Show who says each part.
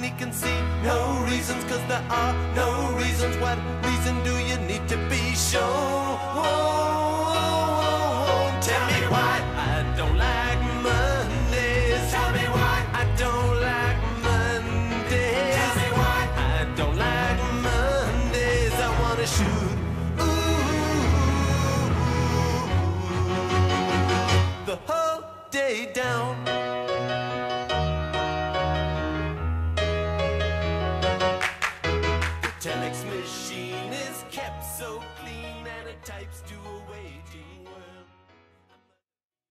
Speaker 1: he can see no reasons, 'cause there are no reasons. What reason do you need to be shown? Tell me why I don't like Mondays. Tell me why I don't like Mondays. Tell me why I don't like Mondays. I wanna shoot the whole day down. The telex machine is kept so clean, and it types to a waiting word.